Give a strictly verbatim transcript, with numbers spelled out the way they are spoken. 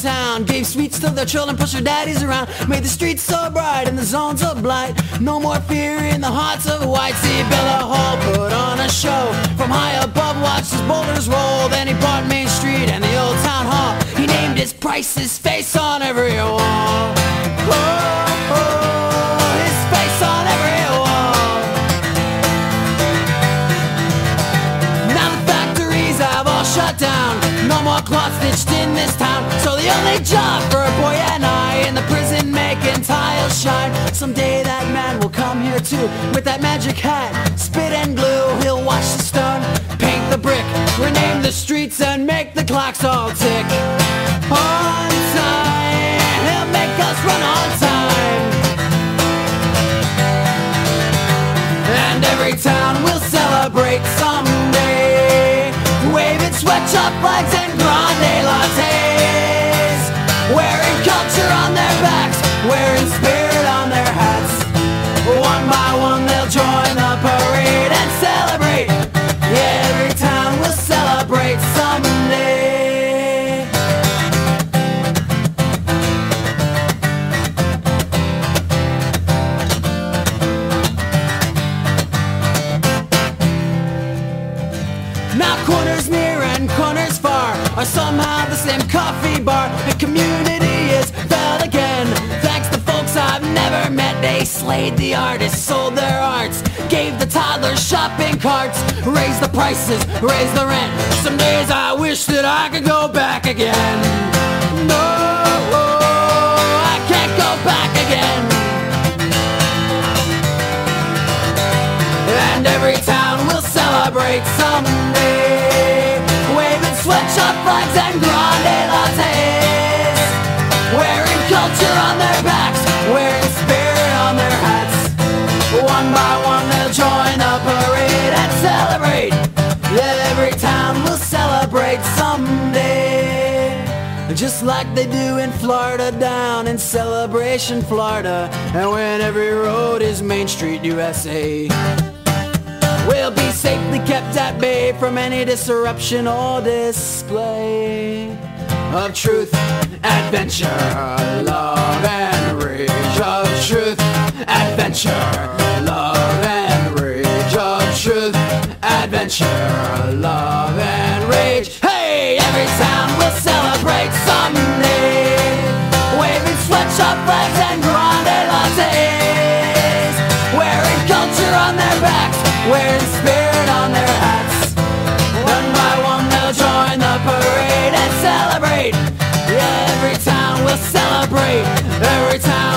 town, gave sweets to their children, pushed their daddies around, made the streets so bright and the zones of blight. No more fear in the hearts of white. See Bella Hall put on a show from high above, watched his boulders roll. Then he bought Main Street and the old town hall. He named his price, his face on every wall. Oh, oh, his face on every wall. Now the factories have all shut down, no more cloth stitched in this town. So the only job for a boy and I in the prison making tiles shine. Someday that man will come here too, with that magic hat, spit and glue. He'll wash the stone, paint the brick, rename the streets and make the clocks all tick. On time, he'll make us run on time. And every town will celebrate someday, waving sweatshop flags and grande lattes, wearing culture on their backs, wearing spirit on their hats. One by one they'll join the parade and celebrate. Yeah, every town will celebrate someday. Now corners near and corners far are somehow the same coffee bar. The community is felt again, thanks to folks I've never met. They slayed the artists, sold their arts, gave the toddlers shopping carts, raised the prices, raised the rent. Some days I wish that I could go back again. No, I can't go back again. And every town will celebrate someday, waving sweatshop flags and grande lattes, wearing culture on their backs, wearing spirit on their hats. One by one they'll join the parade and celebrate. Yeah, every town will celebrate someday, just like they do in Florida, down in Celebration, Florida. And when every road is Main Street, U S A, we'll be safely kept at bay from any disruption or display of truth, adventure, love and rage. Of truth, adventure, love and rage. Of truth, adventure, love and rage. Hey, every town will celebrate someday, waving sweatshop flags and grande lattes, wearing culture on their backs, wearing spirit on their hats. One by one they'll join the parade and celebrate. Yeah, every town will celebrate. Every town